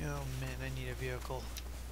Oh man, I need a vehicle.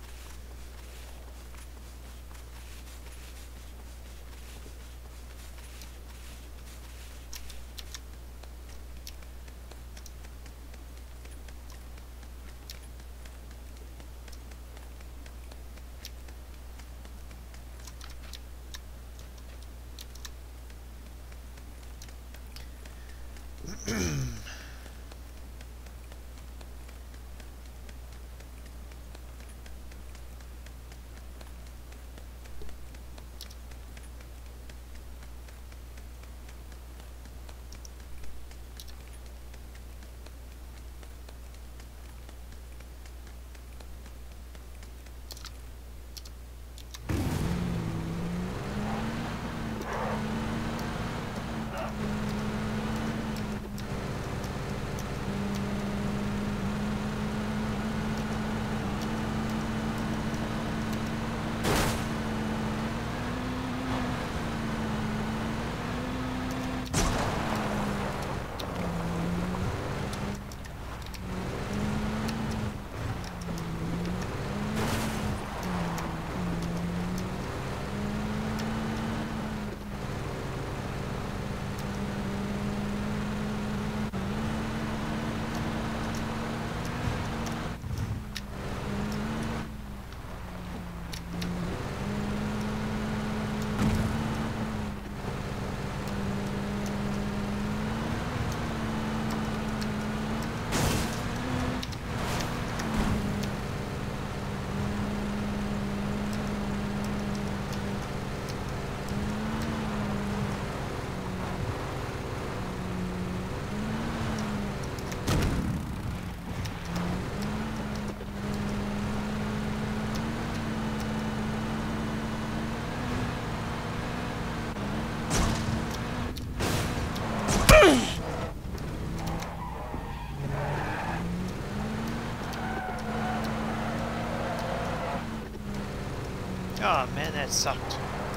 Oh man, that sucked.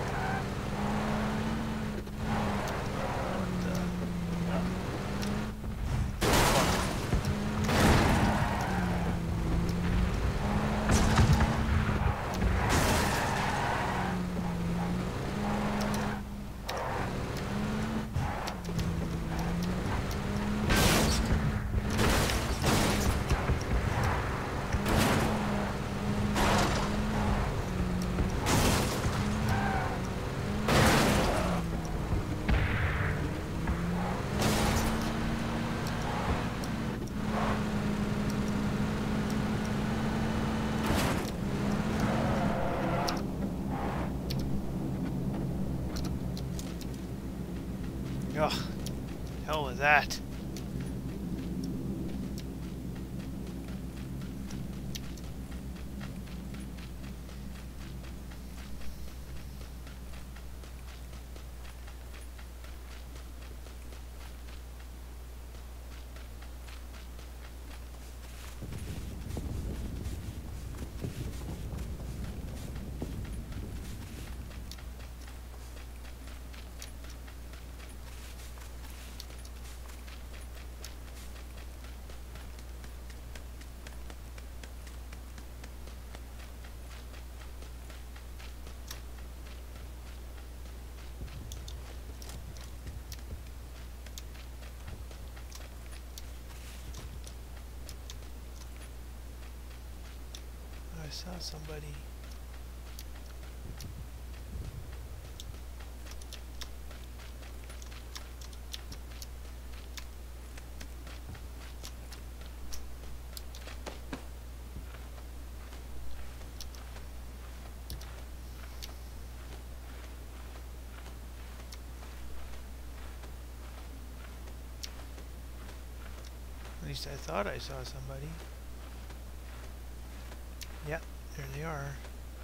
Ugh, hell with that. I saw somebody. At least I thought I saw somebody. Yep, there they are.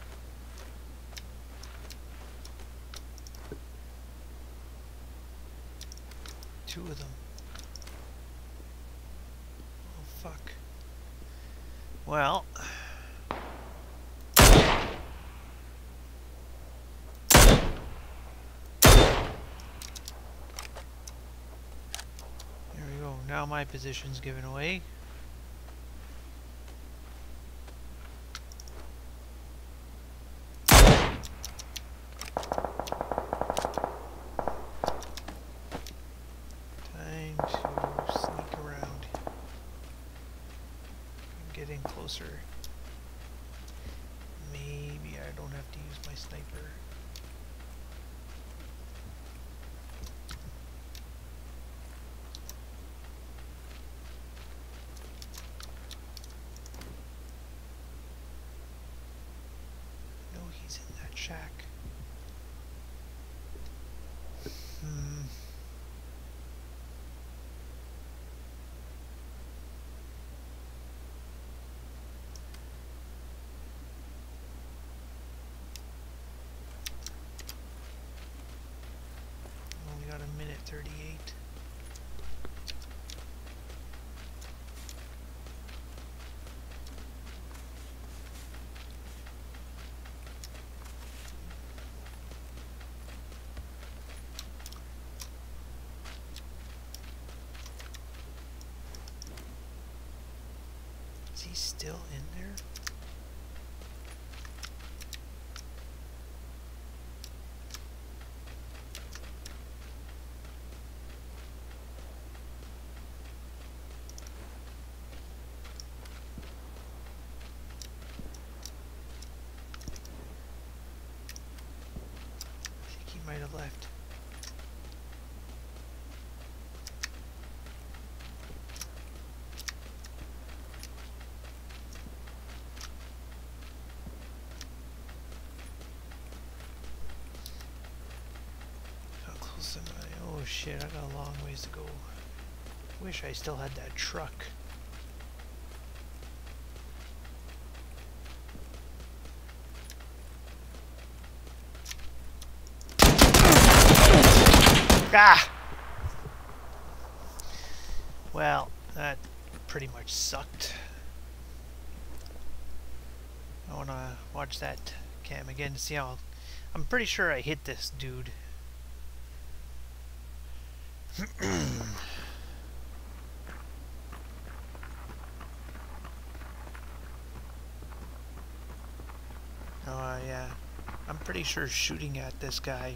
Two of them. Oh, fuck. Well. There we go. Now my position's given away. to sneak around and get in closer. Maybe I don't have to use my sniper. No, he's in that shack. Only got a minute 38. Is he still in there? I think he might have left. How close am I? Oh shit, I got a long ways to go. Wish I still had that truck. Ah! Well, that pretty much sucked. I wanna watch that cam again to see how... I'm pretty sure I hit this dude. Oh yeah, I'm pretty sure shooting at this guy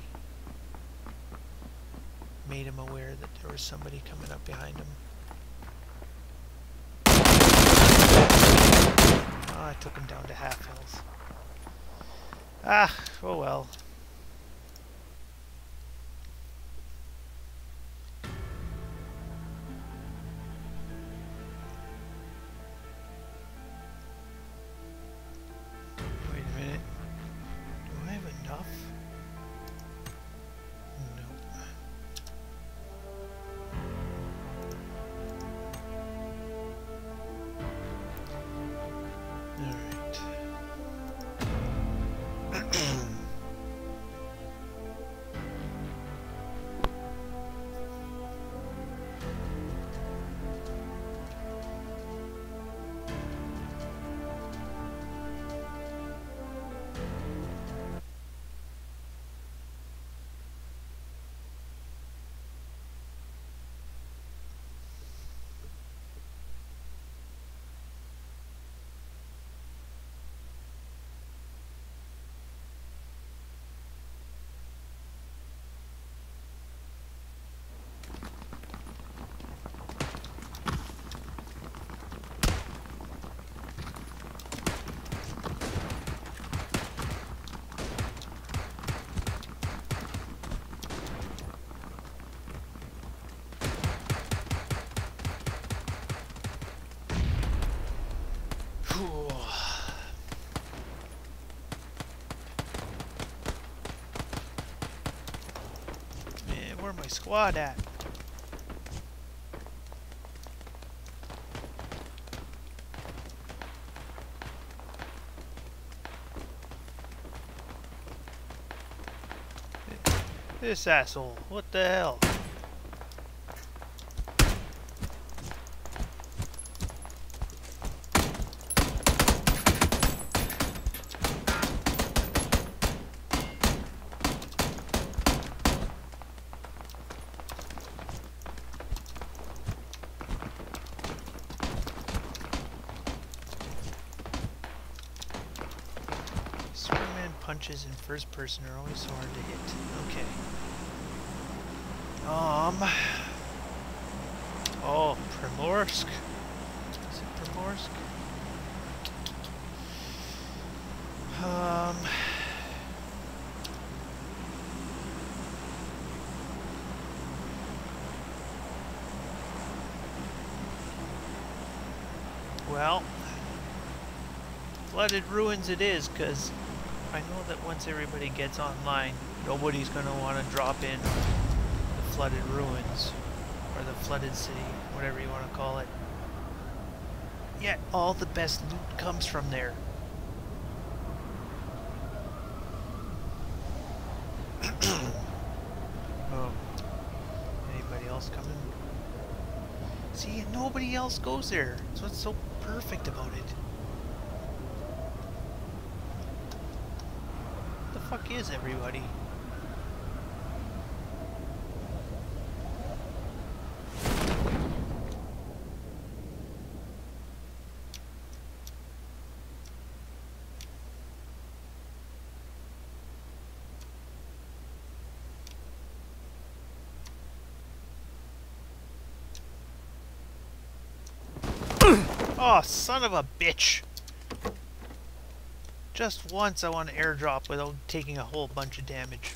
made him aware that there was somebody coming up behind him. Oh, I took him down to half health. Ah, oh well. Wait a minute. Do I have enough? Nope. Alright. Man, where my squad at? This asshole, what the hell? Punches in first person are always so hard to hit. Okay. Primorsk? Is it Primorsk? Well, Flooded Ruins it is, because I know that once everybody gets online, nobody's going to want to drop in the Flooded Ruins, or the Flooded City, whatever you want to call it. Yet all the best loot comes from there. Oh, anybody else coming? See, nobody else goes there. That's what's so perfect about it. What the fuck is everybody? Oh, son of a bitch! Just once I want to airdrop without taking a whole bunch of damage.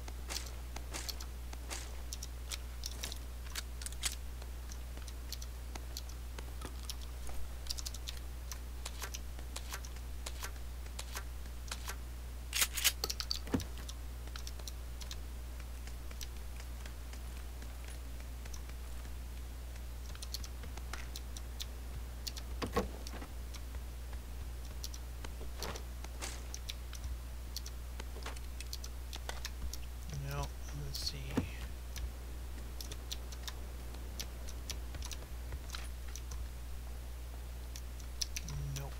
Let's see. Nope.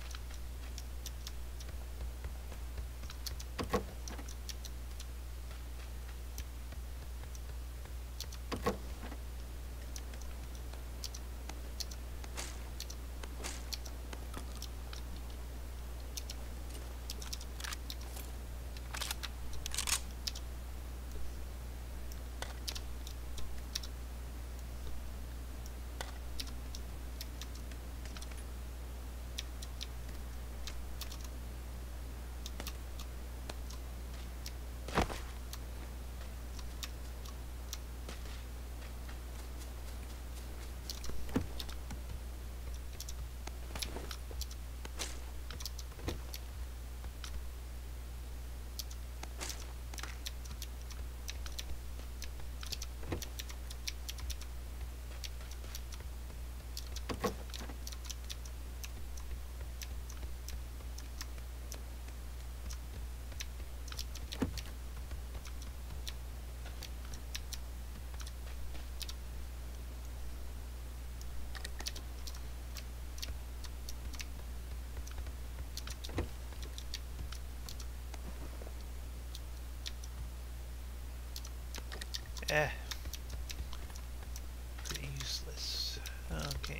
Pretty useless. Okay.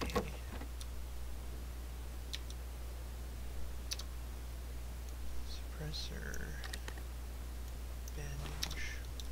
Suppressor. Bandage.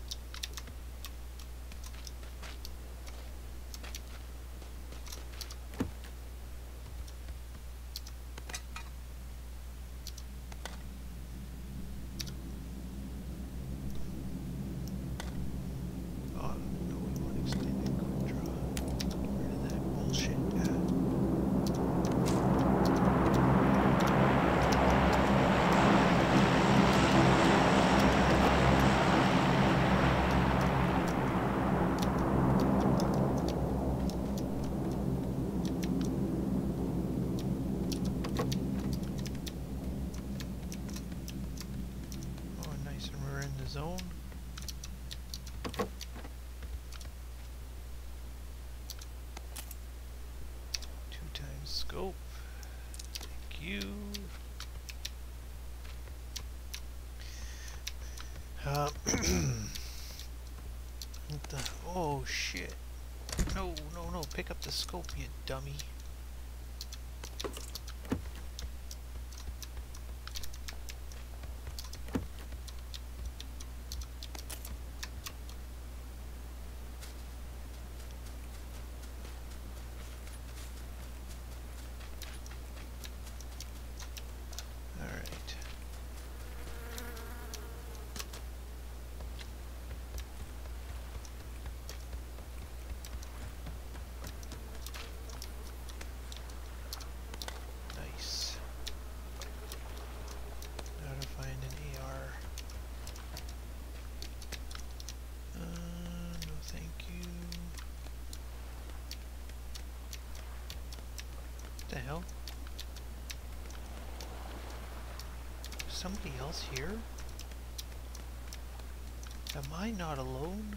Zone. 2x scope. Thank you. What the? Oh shit! No, no, no! Pick up the scope, you dummy. the hell? Is somebody else here? Am I not alone?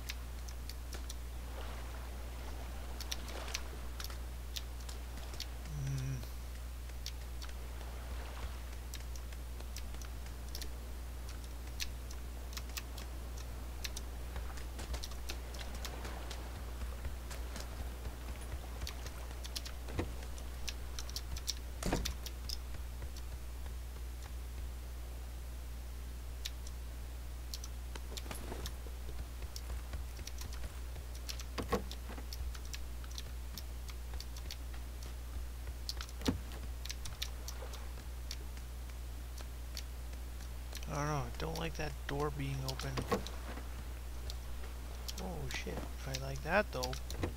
I don't know, I don't like that door being open. Oh shit, I like that though.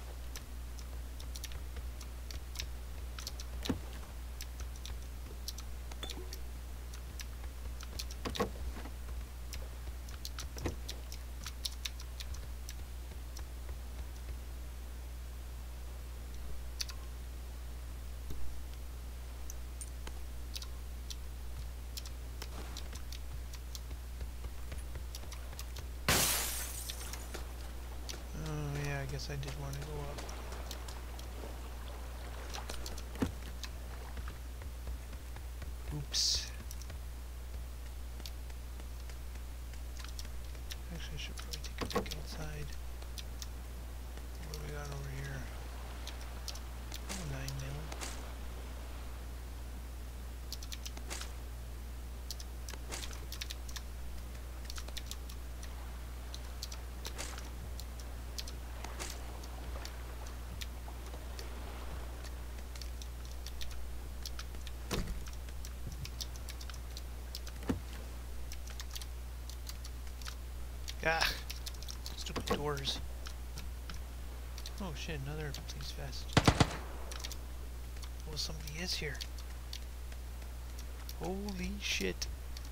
I guess I did want to go up. Oops. Actually, I should probably take a look outside. What do we got over here? Oh, 9 mil. Ah! Stupid doors. Oh shit, another police vest. Oh, somebody is here. Holy shit.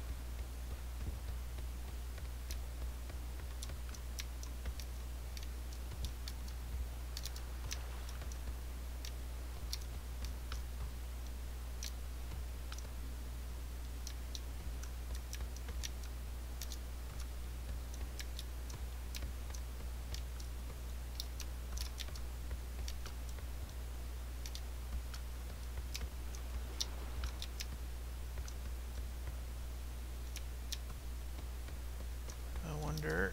I wonder.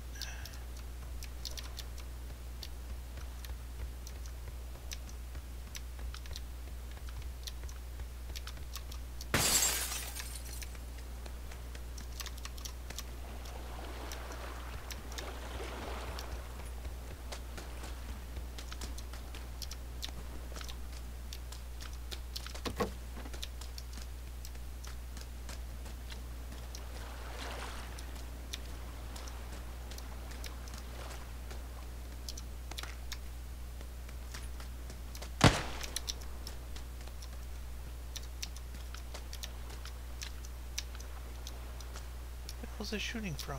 Where's it shooting from?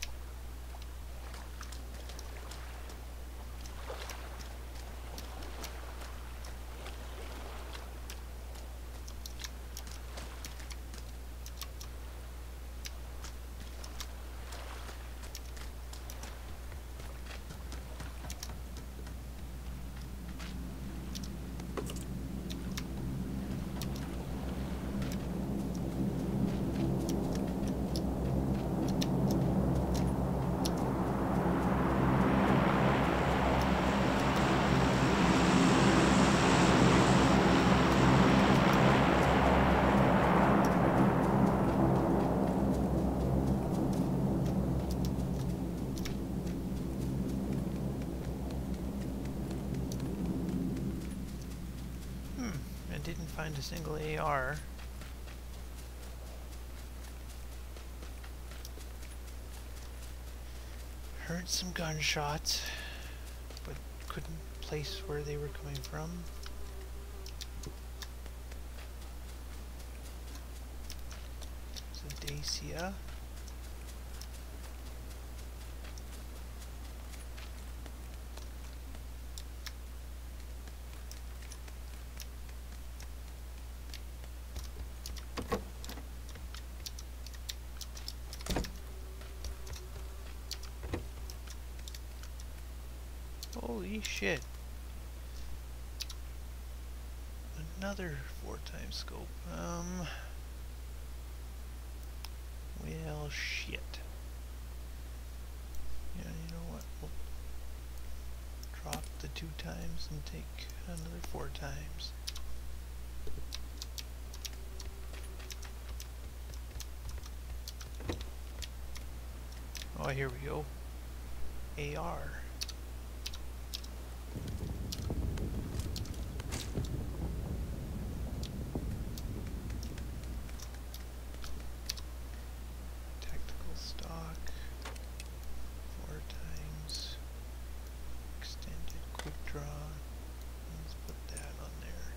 Didn't find a single AR. Heard some gunshots, but couldn't place where they were coming from. It's a Dacia. Holy shit. Another 4x scope. Well, shit. Yeah, you know what? We'll drop the 2 times and take another 4 times. Oh, here we go. AR. Tactical stock. 4 times. Extended quick draw. Let's put that on there.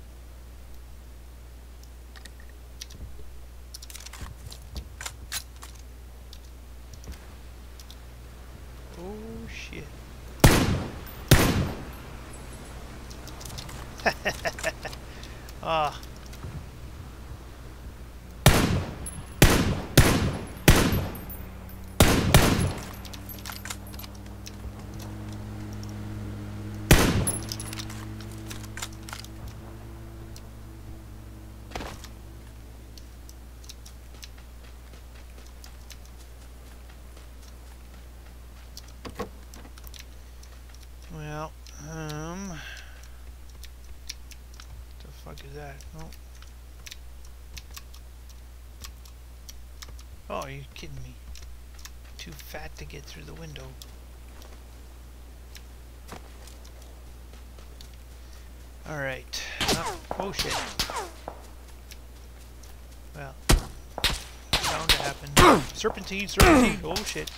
Oh shit. Ah. Well, what the fuck is that? Oh. Oh, are you kidding me? Too fat to get through the window. Alright. Oh shit. Well, bound to happen. Serpentine, serpentine, oh shit.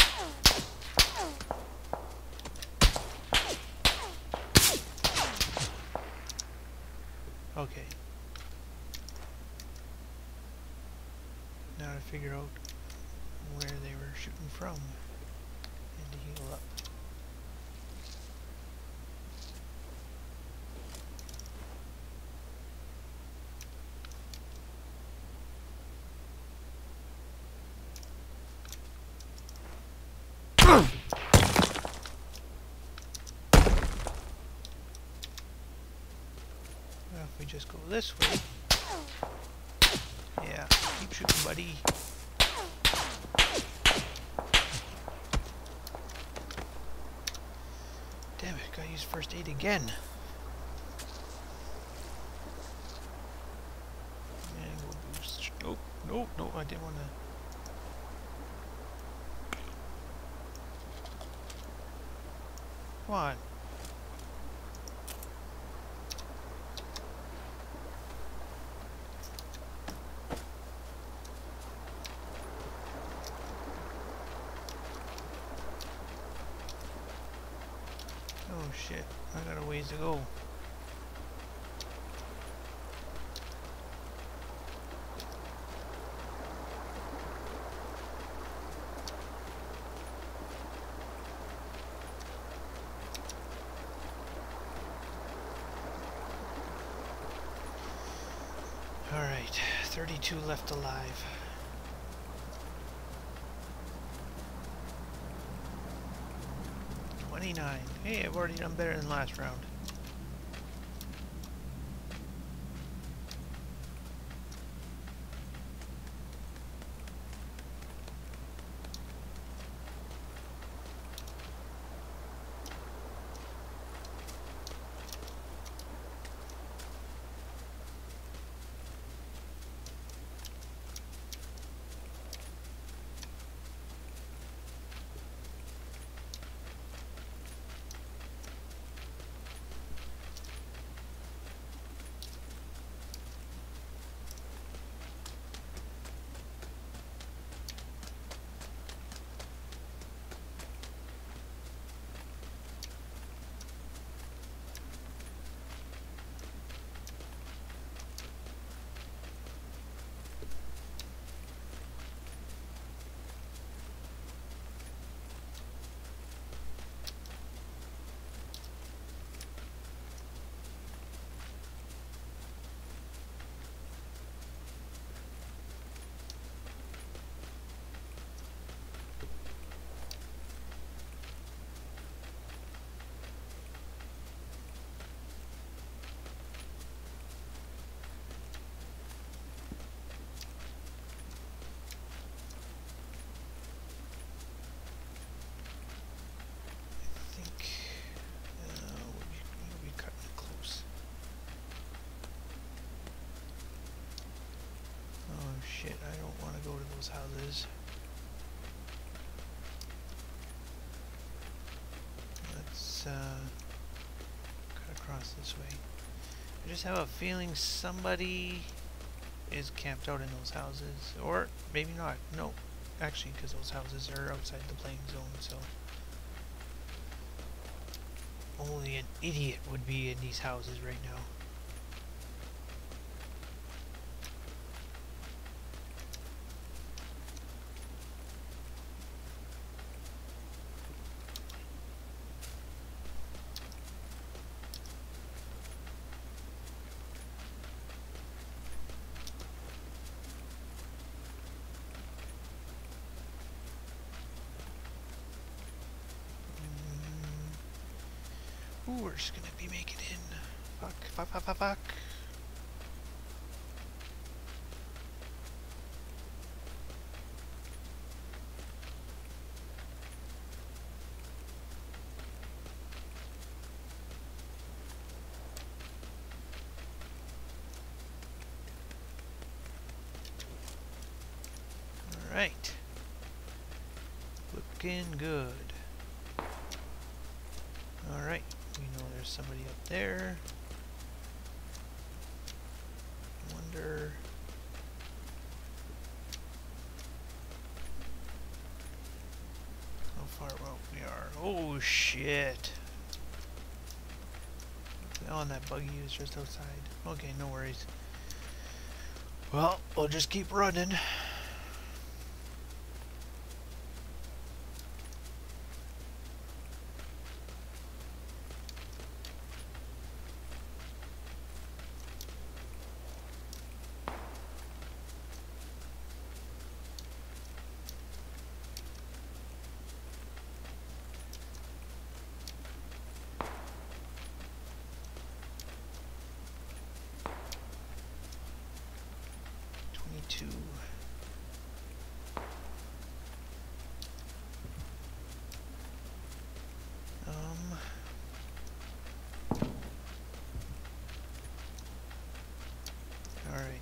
Okay. Now to figure out where they were shooting from and to heal up. Well, if we just go this way. Yeah, keep shooting, buddy. Damn it, gotta use first aid again. And we'll boost. Nope, nope, nope, I didn't want to. Come on. Oh shit, I got a ways to go. Alright, 32 left alive. Hey, I've already done better than last round. shit, I don't want to go to those houses. Let's cut across this way. I just have a feeling somebody is camped out in those houses. Or maybe not. No, actually, because those houses are outside the playing zone, so only an idiot would be in these houses right now. Ooh, we're just gonna be making in. Fuck, fuck, fuck, fuck, fuck. Alright. Looking good. Alright. We know there's somebody up there. Wonder. How far out we are. Oh shit. Oh, and that buggy was just outside. Okay, no worries. Well, we'll just keep running. Two. All right.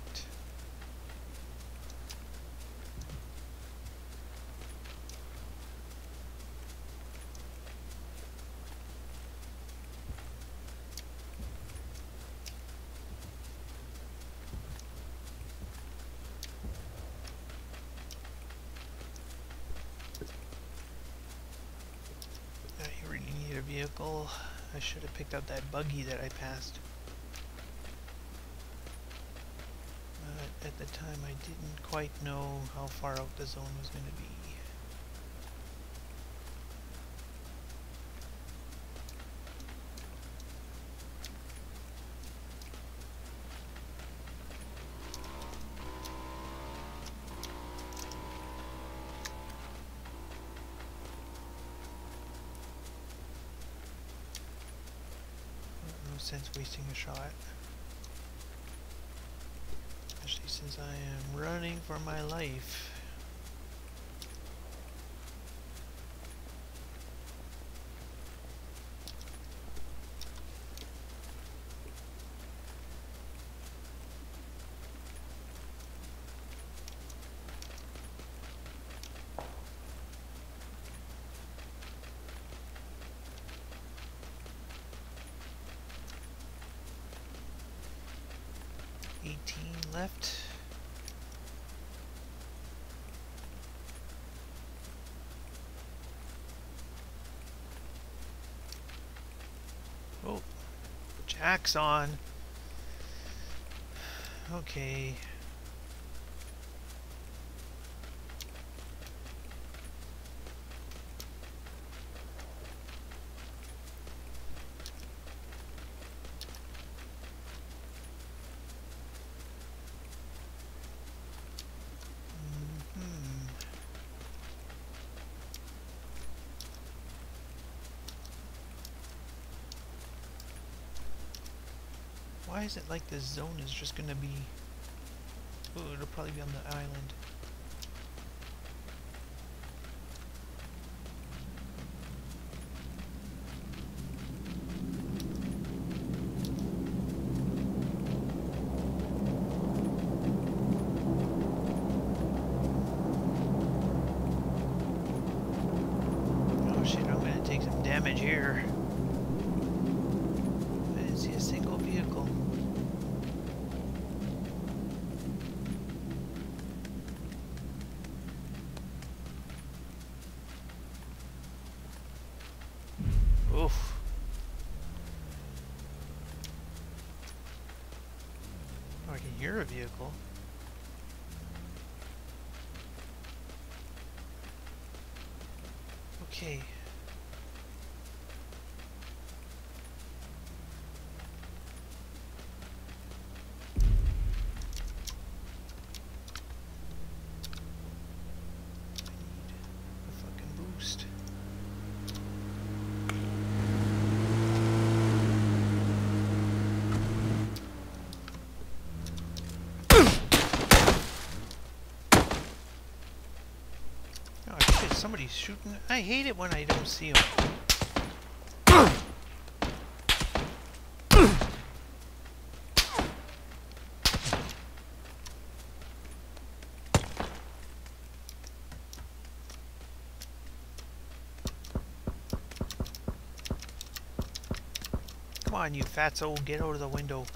Vehicle. I should have picked up that buggy that I passed. But at the time I didn't quite know how far out the zone was going to be. No sense wasting a shot. Especially since I am running for my life. Left. Oh, Jack's on. Okay. Why is it like this zone is just gonna be... Ooh, it'll probably be on the island. I can hear a vehicle. Okay. Boost. Oh shit, somebody's shooting. I hate it when I don't see them. Come on, you fatso, get out of the window.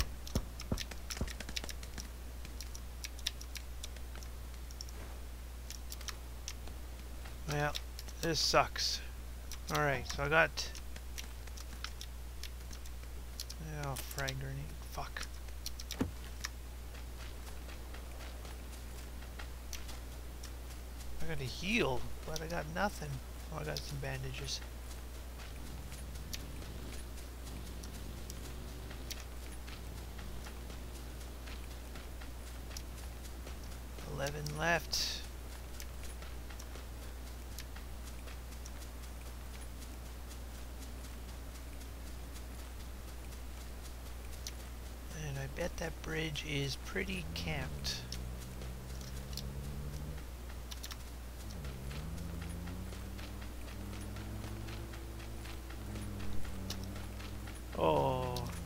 Well, this sucks. Alright, so I got... Oh, frag grenade. Fuck. I gotta heal, but I got nothing. Oh, I got some bandages. Left. And I bet that bridge is pretty camped. Oh.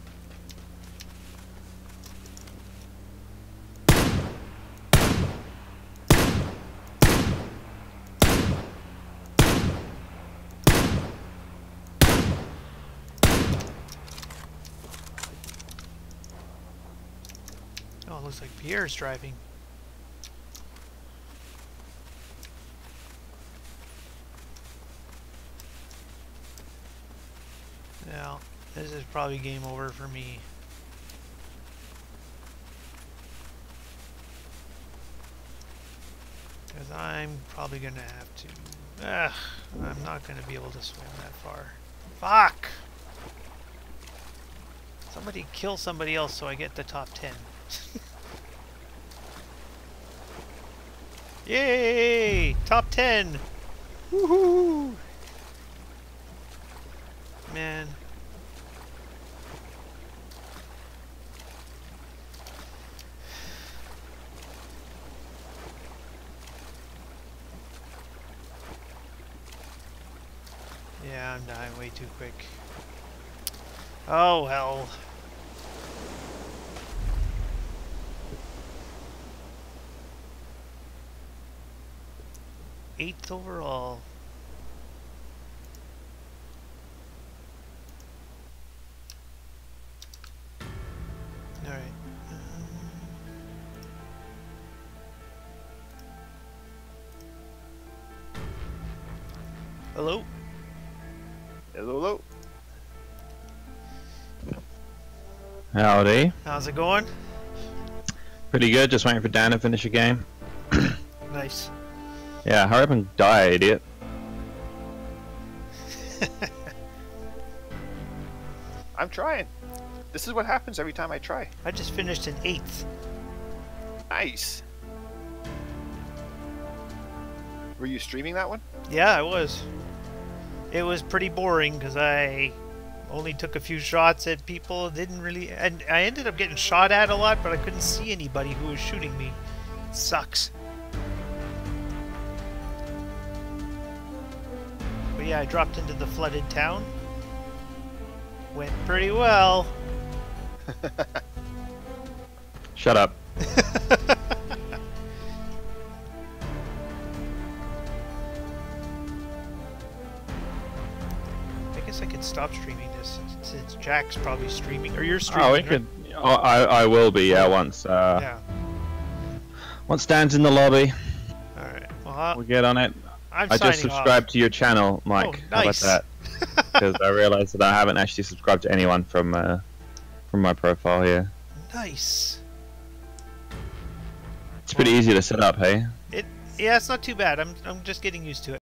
Oh, it looks like Pierre's driving. Now, this is probably game over for me. Because I'm probably going to have to... I'm not going to be able to swim that far. Fuck! Somebody kill somebody else so I get the top 10. Yay! Top 10! Woohoo! Man. Yeah, I'm dying way too quick. Oh, hell. Eighth overall. All right. Hello? Hello. Howdy. How's it going? Pretty good, just waiting for Dan to finish a game. Nice. Yeah, hurry up and die, idiot. I'm trying. This is what happens every time I try. I just finished in 8th. Nice. Were you streaming that one? Yeah, I was. It was pretty boring because I only took a few shots at people. Didn't really, and I ended up getting shot at a lot, but I couldn't see anybody who was shooting me. Sucks. But yeah, I dropped into the flooded town. Went pretty well. Shut up. I guess I could stop streaming this since Jack's probably streaming, or you're streaming. Oh, we right? could. Oh, I will be. Yeah, once. Yeah. Once Dan's in the lobby, All right. Well, we'll get on it. I'm I signing just subscribed to your channel, Mike. Oh, nice. How about that? Because I realized that I haven't actually subscribed to anyone from my profile here. Nice. It's pretty easy to set up, hey? Yeah, it's not too bad. I'm just getting used to it.